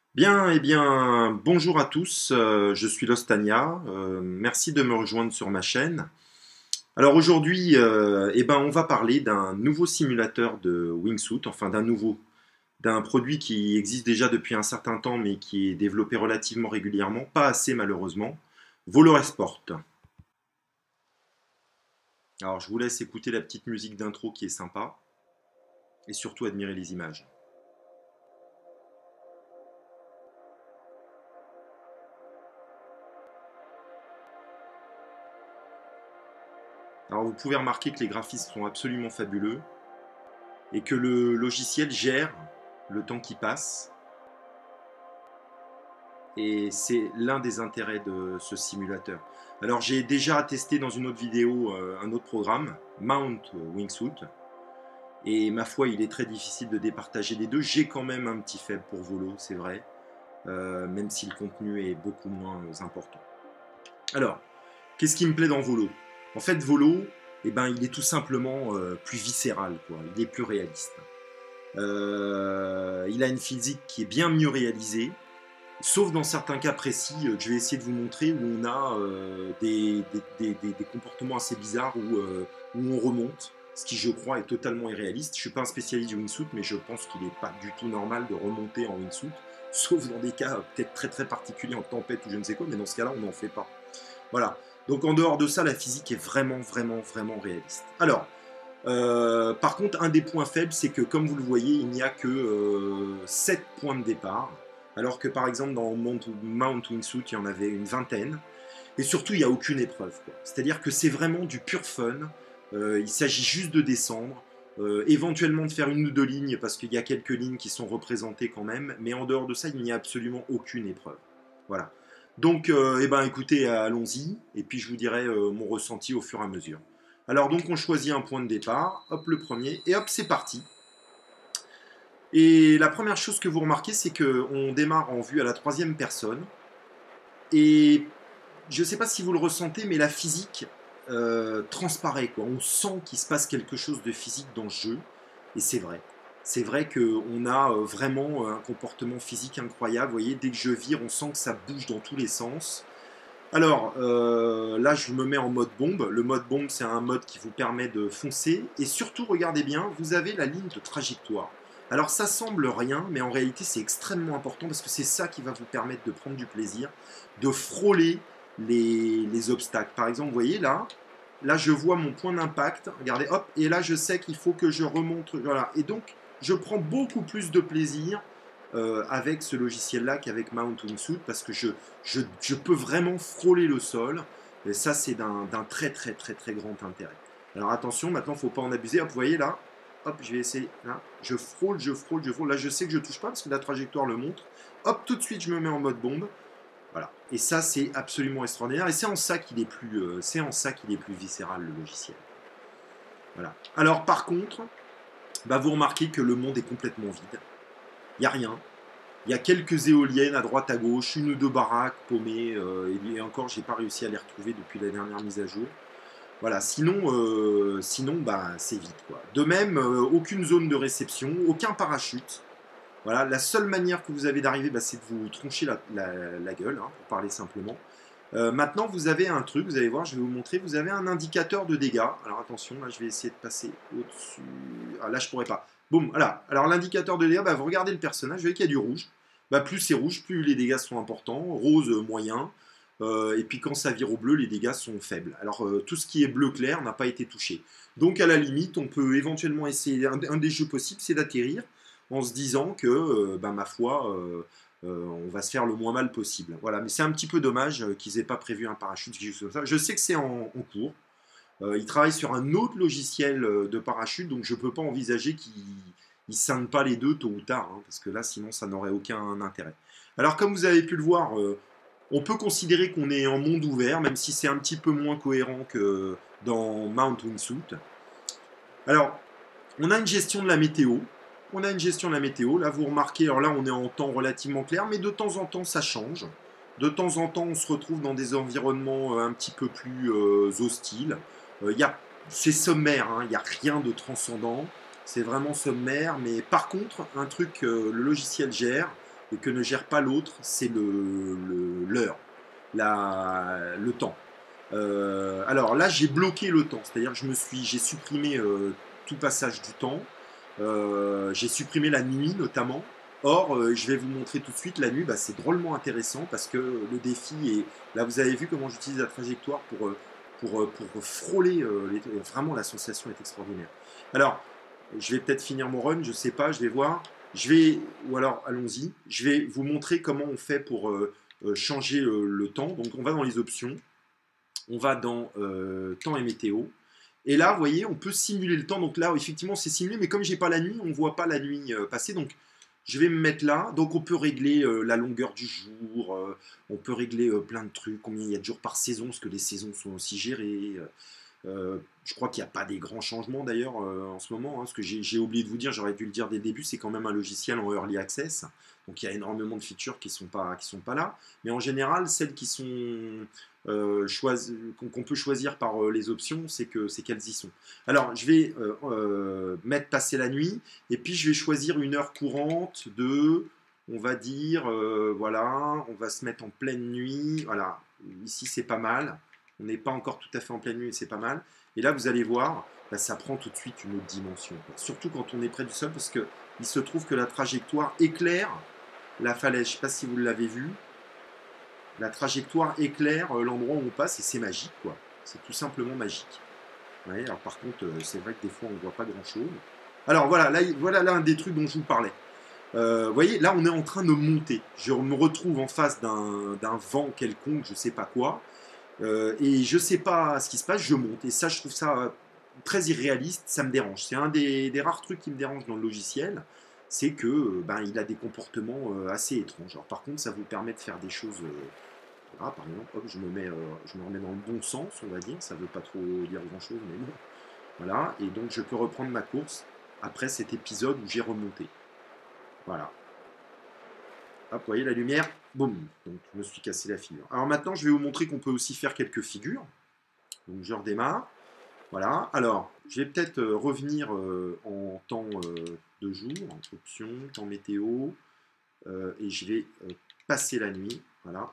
Bien, eh bien, bonjour à tous, je suis Lostania, merci de me rejoindre sur ma chaîne. Alors aujourd'hui, on va parler d'un nouveau simulateur de wingsuit, enfin d'un produit qui existe déjà depuis un certain temps mais qui est développé relativement régulièrement, pas assez malheureusement, Volo Sport. Alors je vous laisse écouter la petite musique d'intro qui est sympa et surtout admirer les images. Alors vous pouvez remarquer que les graphismes sont absolument fabuleux et que le logiciel gère le temps qui passe. Et c'est l'un des intérêts de ce simulateur. Alors j'ai déjà testé dans une autre vidéo un autre programme, Mount Wingsuit, et ma foi il est très difficile de départager les deux. J'ai quand même un petit faible pour Volo, c'est vrai, même si le contenu est beaucoup moins important. Alors, qu'est-ce qui me plaît dans Volo? En fait Volo, il est tout simplement plus viscéral, quoi. Il est plus réaliste. Il a une physique qui est bien mieux réalisée. Sauf dans certains cas précis que je vais essayer de vous montrer où on a des comportements assez bizarres où on remonte, ce qui je crois est totalement irréaliste. Je ne suis pas un spécialiste du wingsuit, mais je pense qu'il n'est pas du tout normal de remonter en wingsuit, sauf dans des cas peut-être très très particuliers en tempête ou je ne sais quoi, mais dans ce cas-là on n'en fait pas. Voilà. Donc en dehors de ça, la physique est vraiment vraiment vraiment réaliste. Alors, par contre, un des points faibles, c'est que comme vous le voyez, il n'y a que 7 points de départ, alors que par exemple dans Mount Wingsuit, il y en avait une vingtaine. Et surtout, il n'y a aucune épreuve. C'est-à-dire que c'est vraiment du pur fun. Il s'agit juste de descendre, éventuellement de faire une ou deux lignes, parce qu'il y a quelques lignes qui sont représentées quand même, mais en dehors de ça, il n'y a absolument aucune épreuve. Voilà. Donc, écoutez, allons-y, et puis je vous dirai mon ressenti au fur et à mesure. Alors donc on choisit un point de départ, hop le premier, et hop c'est parti. Et la première chose que vous remarquez, c'est qu'on démarre en vue à la troisième personne. Et je ne sais pas si vous le ressentez, mais la physique transparaît, quoi. On sent qu'il se passe quelque chose de physique dans le jeu, et c'est vrai. C'est vrai qu'on a vraiment un comportement physique incroyable. Vous voyez, dès que je vire, on sent que ça bouge dans tous les sens. Alors, là, je me mets en mode bombe. Le mode bombe, c'est un mode qui vous permet de foncer. Et surtout, regardez bien, vous avez la ligne de trajectoire. Alors, ça semble rien, mais en réalité, c'est extrêmement important parce que c'est ça qui va vous permettre de prendre du plaisir, de frôler les obstacles. Par exemple, vous voyez là, je vois mon point d'impact. Regardez, hop, et là, je sais qu'il faut que je remonte. Voilà. Et donc, je prends beaucoup plus de plaisir avec ce logiciel-là qu'avec Mount Wingsuit parce que je peux vraiment frôler le sol. Et ça, c'est d'un très très très très grand intérêt. Alors attention, maintenant, il ne faut pas en abuser. Hop, vous voyez là, hop, je vais essayer. Là, je frôle, je frôle, je frôle. Là, je sais que je ne touche pas parce que la trajectoire le montre. Hop, tout de suite, je me mets en mode bombe. Voilà. Et ça, c'est absolument extraordinaire. Et c'est en ça qu'il est plus viscéral le logiciel. Voilà. Alors par contre, vous remarquez que le monde est complètement vide. Il n'y a rien. Il y a quelques éoliennes à droite à gauche, une ou deux baraques paumées, et encore, j'ai pas réussi à les retrouver depuis la dernière mise à jour. Voilà, sinon c'est vide, quoi. De même, aucune zone de réception, aucun parachute. Voilà, la seule manière que vous avez d'arriver, c'est de vous troncher la gueule, hein, pour parler simplement. Maintenant, vous avez un truc, vous allez voir, je vais vous montrer, vous avez un indicateur de dégâts. Alors attention, là, je vais essayer de passer au-dessus. Ah, là, je pourrais pas. Boum, voilà. Alors l'indicateur de dégâts, vous regardez le personnage, vous voyez qu'il y a du rouge. Plus c'est rouge, plus les dégâts sont importants. Rose, moyen. Et puis quand ça vire au bleu, les dégâts sont faibles. Alors tout ce qui est bleu clair n'a pas été touché. Donc à la limite, on peut éventuellement essayer, un des jeux possibles, c'est d'atterrir en se disant que, ma foi, on va se faire le moins mal possible. Voilà, mais c'est un petit peu dommage qu'ils n'aient pas prévu un parachute, quelque chose comme ça. Je sais que c'est en cours. Ils travaillent sur un autre logiciel de parachute, donc je ne peux pas envisager qu'ils ne scindent pas les deux tôt ou tard, hein, parce que là, sinon, ça n'aurait aucun intérêt. Alors, comme vous avez pu le voir, on peut considérer qu'on est en monde ouvert, même si c'est un petit peu moins cohérent que dans Mount Wingsuit. Alors, on a une gestion de la météo. Là, vous remarquez, alors là, on est en temps relativement clair, mais de temps en temps, ça change. De temps en temps, on se retrouve dans des environnements un petit peu plus hostiles. C'est sommaire, hein, il n'y a rien de transcendant. C'est vraiment sommaire, mais par contre, un truc, le logiciel gère. et que ne gère pas l'autre, c'est l'heure, le temps. Alors là, j'ai bloqué le temps, c'est-à-dire que j'ai supprimé tout passage du temps, j'ai supprimé la nuit notamment. Or, je vais vous montrer tout de suite la nuit, bah, c'est drôlement intéressant parce que le défi est. Là, vous avez vu comment j'utilise la trajectoire pour frôler. Vraiment, la sensation est extraordinaire. Alors, je vais peut-être finir mon run, je sais pas, je vais voir. Ou alors, allons-y. Je vais vous montrer comment on fait pour changer le temps. Donc, on va dans les options, on va dans temps et météo. Et là, vous voyez, on peut simuler le temps. Donc là, effectivement, c'est simulé, mais comme j'ai pas la nuit, on ne voit pas la nuit passer. Donc, je vais me mettre là. Donc, on peut régler la longueur du jour. On peut régler plein de trucs. Combien il y a de jours par saison, parce que les saisons sont aussi gérées. Je crois qu'il n'y a pas des grands changements d'ailleurs en ce moment. Hein, ce que j'ai oublié de vous dire, j'aurais dû le dire dès le début, c'est quand même un logiciel en early access. Donc il y a énormément de features qui sont pas là. Mais en général, celles qui sont qu'on peut choisir par les options, c'est qu'elles y sont. Alors je vais mettre passer la nuit et puis je vais choisir une heure courante de, on va dire, voilà, on va se mettre en pleine nuit. Voilà, ici c'est pas mal. On n'est pas encore tout à fait en pleine nuit, mais c'est pas mal. Et là, vous allez voir, bah, ça prend tout de suite une autre dimension. Surtout quand on est près du sol, parce qu'il se trouve que la trajectoire éclaire la falaise. Je ne sais pas si vous l'avez vu. La trajectoire éclaire l'endroit où on passe et c'est magique, quoi. C'est tout simplement magique. Ouais, alors par contre, c'est vrai que des fois, on ne voit pas grand-chose. Alors voilà là un des trucs dont je vous parlais. Vous voyez, là, on est en train de monter. Je me retrouve en face d'un vent quelconque, je ne sais pas quoi. Et je sais pas ce qui se passe, je monte. Et ça, je trouve ça très irréaliste, ça me dérange. C'est un des rares trucs qui me dérange dans le logiciel, c'est que ben, il a des comportements assez étranges. Alors, par contre, ça vous permet de faire des choses. Voilà, par exemple, hop, je me remets dans le bon sens, on va dire. Ça ne veut pas trop dire grand-chose, mais bon. Voilà, et donc je peux reprendre ma course après cet épisode où j'ai remonté. Voilà. Hop, vous voyez la lumière, boum, donc je me suis cassé la figure. Alors maintenant, je vais vous montrer qu'on peut aussi faire quelques figures. Donc je redémarre. Voilà, alors je vais peut-être revenir en temps de jour, option, temps météo, et je vais passer la nuit. Voilà.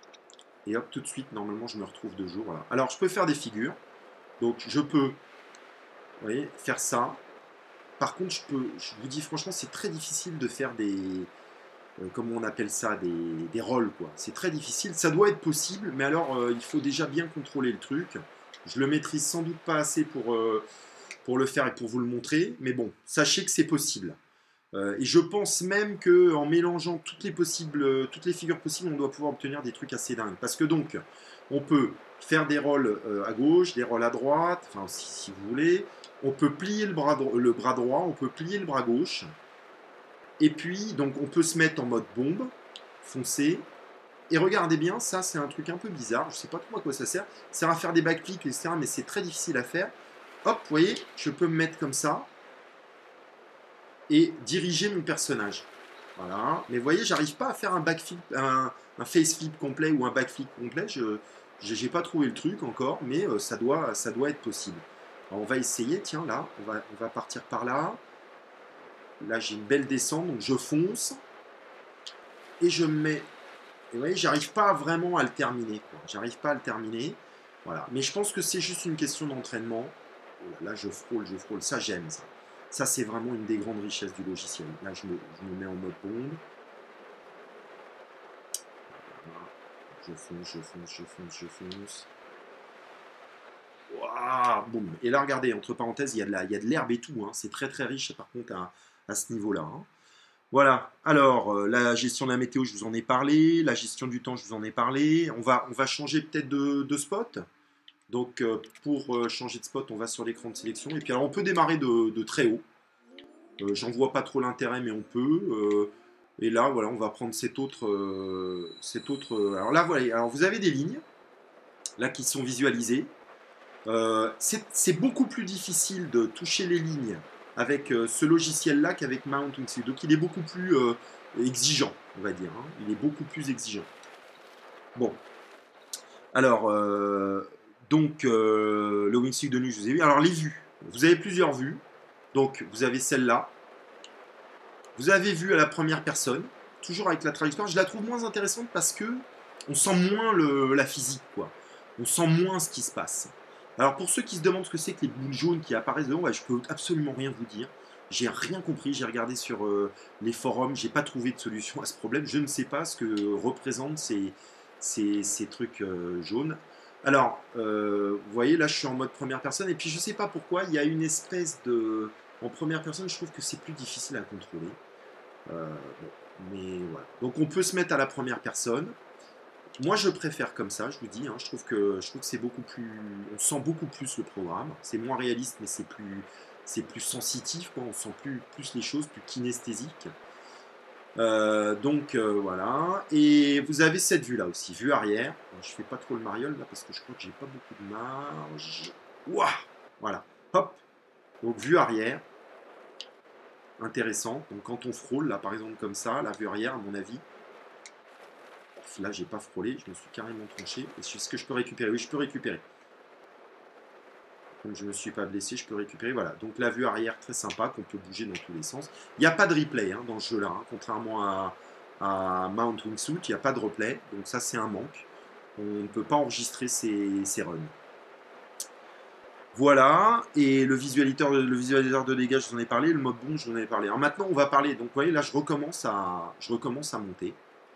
Et hop, tout de suite, normalement, je me retrouve de jour. Voilà. Alors, je peux faire des figures. Donc, je peux, vous voyez, faire ça. Par contre, je vous dis franchement, c'est très difficile de faire comment on appelle ça, des rôles, quoi. C'est très difficile. Ça doit être possible, mais alors, il faut déjà bien contrôler le truc. Je le maîtrise sans doute pas assez pour le faire et pour vous le montrer. Mais bon, sachez que c'est possible. Et je pense même qu'en mélangeant toutes les figures possibles, on doit pouvoir obtenir des trucs assez dingues. Parce que donc, on peut faire des rôles à gauche, des rôles à droite, enfin si vous voulez. On peut plier le bras droit, on peut plier le bras gauche. Et puis, donc, on peut se mettre en mode bombe, foncer. Et regardez bien, ça c'est un truc un peu bizarre, je sais pas trop à quoi ça sert. Ça sert à faire des backflips, etc. Mais c'est très difficile à faire. Hop, vous voyez, je peux me mettre comme ça et diriger mon personnage. Voilà. Mais vous voyez, j'arrive pas à faire un backflip, un faceflip complet ou un backflip complet. Je n'ai pas trouvé le truc encore, mais ça doit être possible. Alors, on va essayer, tiens, là, on va partir par là. Là, j'ai une belle descente, donc je fonce. Et je me mets... Et vous voyez, j'arrive pas vraiment à le terminer. J'arrive pas à le terminer. Voilà. Mais je pense que c'est juste une question d'entraînement. Là, je frôle. Ça, j'aime ça. Ça, c'est vraiment une des grandes richesses du logiciel. Là, je me mets en mode bombe. Voilà. Je fonce. Waouh, boum. Et là, regardez, entre parenthèses, il y a de l'herbe et tout. Hein. C'est très très riche, par contre, à ce niveau-là. Hein. Voilà. Alors, la gestion de la météo, je vous en ai parlé. La gestion du temps, je vous en ai parlé. On va changer peut-être de spot. Donc, pour changer de spot, on va sur l'écran de sélection. Et puis, alors, on peut démarrer de très haut. J'en vois pas trop l'intérêt, mais on peut. Et là, voilà, on va prendre cet autre. Alors là, voilà. Alors, vous avez des lignes là qui sont visualisées. C'est beaucoup plus difficile de toucher les lignes avec ce logiciel-là qu'avec Mount Wingsuit. Donc, il est beaucoup plus exigeant, on va dire. Hein. Il est beaucoup plus exigeant. Bon. Alors, le Wingsuit de nuit, je vous ai vu. Alors, les vues. Vous avez plusieurs vues. Donc, vous avez celle-là. Vous avez vu à la première personne, toujours avec la trajectoire, je la trouve moins intéressante parce que on sent moins la physique, quoi. On sent moins ce qui se passe. Alors pour ceux qui se demandent ce que c'est que les boules jaunes qui apparaissent devant, ouais, je peux absolument rien vous dire. J'ai rien compris, j'ai regardé sur les forums, j'ai pas trouvé de solution à ce problème. Je ne sais pas ce que représentent ces trucs jaunes. Alors, vous voyez, là je suis en mode première personne, et puis je sais pas pourquoi, il y a une espèce de... En première personne, je trouve que c'est plus difficile à contrôler. Bon, mais voilà. Donc on peut se mettre à la première personne. Moi je préfère comme ça, je vous dis, hein, je trouve que c'est beaucoup plus... On sent beaucoup plus le programme. C'est moins réaliste, mais c'est plus sensitif, quoi. On sent plus les choses, plus kinesthésique. Voilà. Et vous avez cette vue là aussi, vue arrière. Alors, je fais pas trop le mariole là parce que je crois que j'ai pas beaucoup de marge. Ouah, voilà. Hop. Donc vue arrière. Intéressant. Donc quand on frôle là par exemple comme ça, la vue arrière à mon avis. Là j'ai pas frôlé, je me suis carrément tranché. Est-ce que je peux récupérer? Oui, je peux récupérer. Comme je ne me suis pas blessé, je peux récupérer. Voilà, donc la vue arrière très sympa, qu'on peut bouger dans tous les sens. Il n'y a pas de replay hein, dans ce jeu-là, hein, contrairement à Mount Wingsuit, il n'y a pas de replay, donc ça c'est un manque. On ne peut pas enregistrer ces runs. Voilà, et le visualisateur de dégâts, je vous en ai parlé, le mode bon, je vous en ai parlé. Alors maintenant, on va parler, donc vous voyez, là je recommence à monter.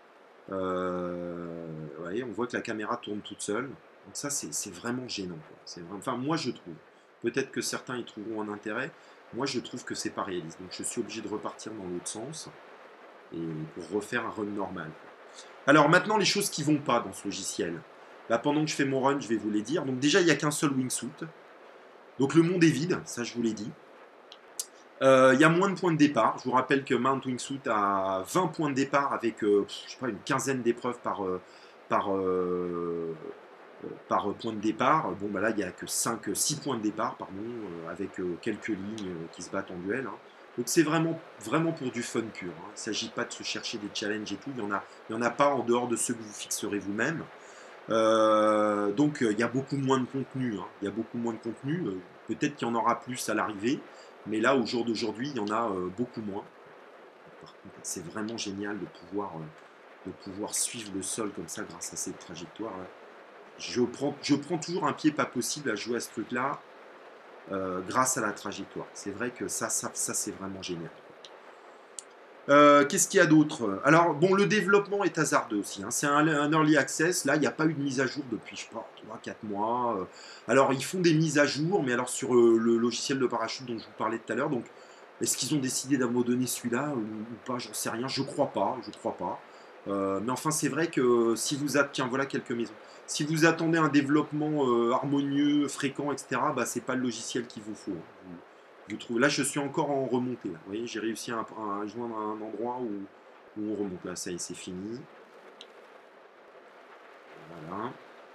Vous voyez, on voit que la caméra tourne toute seule. Donc ça, c'est vraiment gênant. Enfin, moi, je trouve. Peut-être que certains y trouveront un intérêt. Moi, je trouve que c'est pas réaliste. Donc, je suis obligé de repartir dans l'autre sens et pour refaire un run normal. Alors, maintenant, les choses qui vont pas dans ce logiciel. Là, pendant que je fais mon run, je vais vous les dire. Donc, déjà, il n'y a qu'un seul wingsuit. Donc, le monde est vide. Ça, je vous l'ai dit. Il y a moins de points de départ. Je vous rappelle que Mount Wingsuit a 20 points de départ avec je sais pas, une quinzaine d'épreuves par point de départ. Bon, bah là, il n'y a que 6 points de départ, pardon, avec quelques lignes qui se battent en duel. Hein. Donc c'est vraiment, vraiment pour du fun pur. Hein. Il ne s'agit pas de se chercher des challenges et tout. Il n'y en a pas en dehors de ceux que vous fixerez vous-même. Donc il y a beaucoup moins de contenu. Hein. Il y a beaucoup moins de contenu. Peut-être qu'il y en aura plus à l'arrivée. Mais là, au jour d'aujourd'hui, il y en a beaucoup moins. Par contre, c'est vraiment génial de pouvoir suivre le sol comme ça grâce à cette trajectoire. Là. Je prends toujours un pied pas possible à jouer à ce truc-là grâce à la trajectoire. C'est vrai que ça c'est vraiment génial. Qu'est-ce qu'il y a d'autre? Alors, bon, le développement est hasardeux aussi. Hein. C'est un early access. Là, il n'y a pas eu de mise à jour depuis, je sais pas, 3-4 mois. Alors, ils font des mises à jour, mais alors sur le logiciel de parachute dont je vous parlais tout à l'heure. Donc, est-ce qu'ils ont décidé d'abandonner celui-là ou pas? J'en sais rien. Je crois pas. Mais enfin, c'est vrai que si vous attendez, tiens, voilà quelques maisons. Si vous attendez un développement harmonieux, fréquent, etc., bah, c'est pas le logiciel qu'il vous faut. Hein. Je trouve. Là, je suis encore en remontée. Là. Vous voyez, j'ai réussi à joindre un endroit où on remonte. Là, ça y est, c'est fini. Voilà.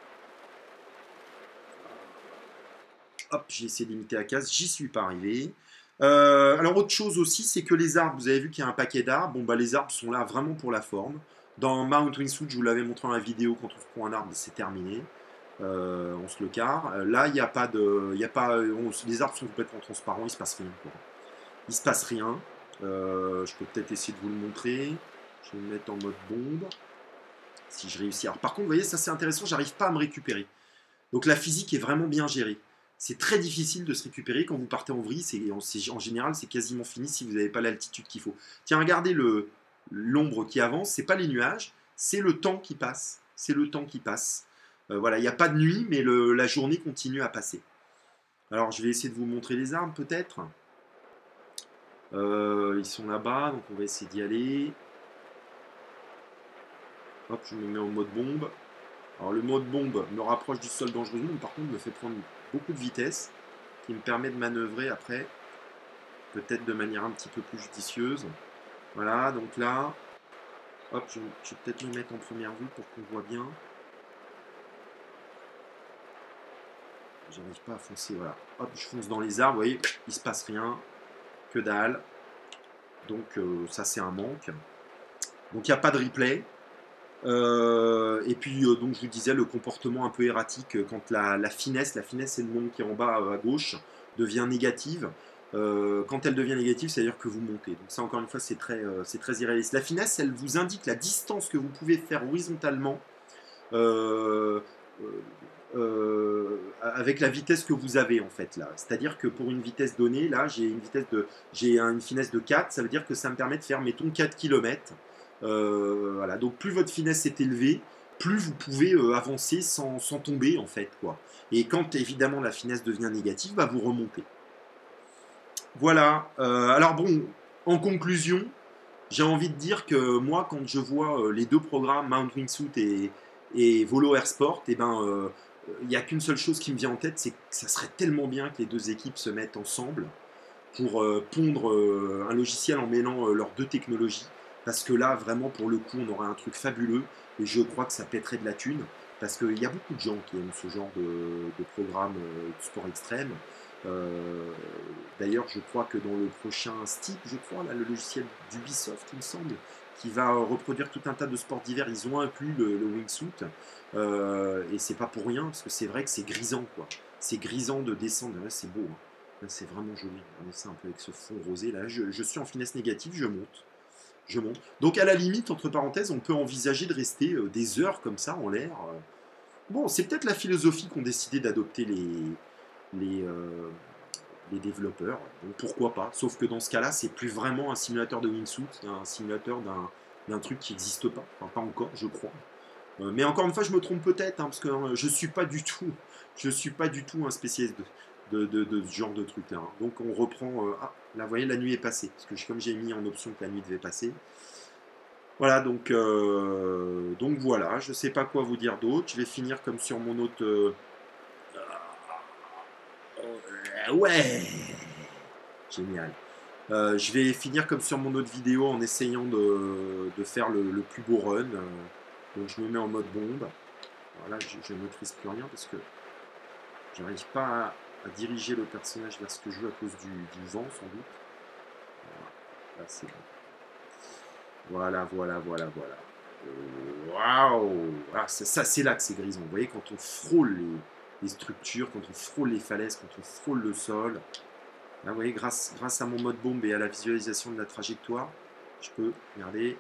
Hop, j'ai essayé d'imiter la case. J'y suis pas arrivé. Alors, autre chose aussi, c'est que les arbres, vous avez vu qu'il y a un paquet d'arbres. Bon, bah, les arbres sont là vraiment pour la forme. Dans Mount Wingsuit, je vous l'avais montré dans la vidéo, quand on se prend un arbre, c'est terminé. On se le carre. Là, il n'y a pas de. Les arbres sont complètement transparents, il ne se passe rien. Quoi. Il se passe rien. Je peux peut-être essayer de vous le montrer. Je vais me mettre en mode bombe. Si je réussis. Alors, par contre, vous voyez, ça c'est intéressant, j'arrive pas à me récupérer. Donc la physique est vraiment bien gérée. C'est très difficile de se récupérer quand vous partez en vrille. En général, c'est quasiment fini si vous n'avez pas l'altitude qu'il faut. Tiens, regardez l'ombre qui avance. C'est pas les nuages, c'est le temps qui passe. C'est le temps qui passe. Voilà, il n'y a pas de nuit, mais la journée continue à passer. Alors, je vais essayer de vous montrer les arbres, peut-être. Ils sont là-bas, donc on va essayer d'y aller. Hop, je me mets en mode bombe. Alors, le mode bombe me rapproche du sol dangereusement, mais par contre, me fait prendre beaucoup de vitesse, qui me permet de manœuvrer après, peut-être de manière un petit peu plus judicieuse. Voilà, donc là, hop, je vais peut-être me mettre en première vue pour qu'on voit bien. J'arrive pas à foncer, voilà. Hop, je fonce dans les arbres, vous voyez, il se passe rien, que dalle. Donc ça c'est un manque. Donc il n'y a pas de replay. Et puis donc je vous disais le comportement un peu erratique quand la finesse c'est le nom qui est en bas à gauche, devient négative. Quand elle devient négative, c'est-à-dire que vous montez. Donc ça, encore une fois, c'est très irréaliste. La finesse, elle vous indique la distance que vous pouvez faire horizontalement euh, avec la vitesse que vous avez en fait là. C'est-à-dire que pour une vitesse donnée, là j'ai une finesse de 4, ça veut dire que ça me permet de faire mettons 4 km. Voilà. Donc plus votre finesse est élevée, plus vous pouvez avancer sans tomber en fait quoi. Et quand évidemment la finesse devient négative, bah, vous remontez. Voilà. Alors bon, en conclusion, j'ai envie de dire que moi, quand je vois les deux programmes, Mount Wingsuit et Volo Air Sport, et ben, il n'y a qu'une seule chose qui me vient en tête, c'est que ça serait tellement bien que les deux équipes se mettent ensemble pour pondre un logiciel en mêlant leurs deux technologies. Parce que là, vraiment, pour le coup, on aurait un truc fabuleux et je crois que ça pèterait de la thune. Parce qu'il y a beaucoup de gens qui aiment ce genre de programme de sport extrême. Euh, D'ailleurs, je crois que dans le prochain Steep, je crois, là, le logiciel d'Ubisoft, il me semble, qui va reproduire tout un tas de sports d'hiver, ils ont inclus le wingsuit. Et c'est pas pour rien, parce que c'est vrai que c'est grisant, quoi. C'est grisant de descendre. Là, c'est beau, hein. Là, c'est vraiment joli. Regardez ça un peu avec ce fond rosé. Là, je suis en finesse négative, je monte. Je monte. Donc, à la limite, entre parenthèses, on peut envisager de rester des heures comme ça en l'air. Bon, c'est peut-être la philosophie qu'ont décidé d'adopter les, euh, les développeurs. Donc pourquoi pas. Sauf que dans ce cas-là, c'est plus vraiment un simulateur de wingsuit, c'est un simulateur d'un truc qui n'existe pas. Enfin, pas encore, je crois. Mais encore une fois, je me trompe peut-être, hein, parce que je suis pas du tout un spécialiste de ce genre de truc là. Donc on reprend. Ah, là, vous voyez, la nuit est passée. Parce que comme j'ai mis en option que la nuit devait passer. Voilà, donc voilà, je sais pas quoi vous dire d'autre. Je vais finir comme sur mon autre. Ouais, génial. Je vais finir comme sur mon autre vidéo en essayant de faire le plus beau run. Donc je me mets en mode bombe. Voilà, je ne maîtrise plus rien parce que j'arrive pas à diriger le personnage vers ce que je veux à cause du vent sans doute. Voilà, là c'est bon. Voilà. Waouh! Ah, ça c'est là que c'est grisant. Vous voyez, quand on frôle les structures, quand on frôle les falaises, quand on frôle le sol. Là, vous voyez, grâce à mon mode bombe et à la visualisation de la trajectoire, je peux, regardez.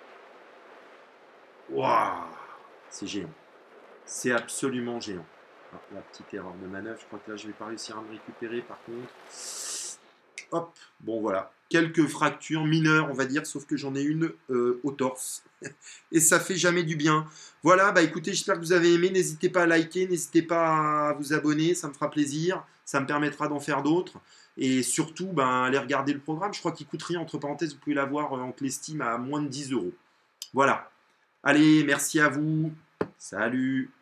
Waouh! C'est géant. C'est absolument géant. Ah, la petite erreur de manœuvre, je crois que là, je vais pas réussir à me récupérer par contre. Hop, bon voilà. Quelques fractures mineures, on va dire, sauf que j'en ai une au torse. Et ça fait jamais du bien. Voilà, bah écoutez, j'espère que vous avez aimé. N'hésitez pas à liker, n'hésitez pas à vous abonner, ça me fera plaisir. Ça me permettra d'en faire d'autres. Et surtout, ben, allez regarder le programme. Je crois qu'il coûte rien, entre parenthèses, vous pouvez l'avoir en clé Steam à moins de 10 euros. Voilà. Allez, merci à vous. Salut.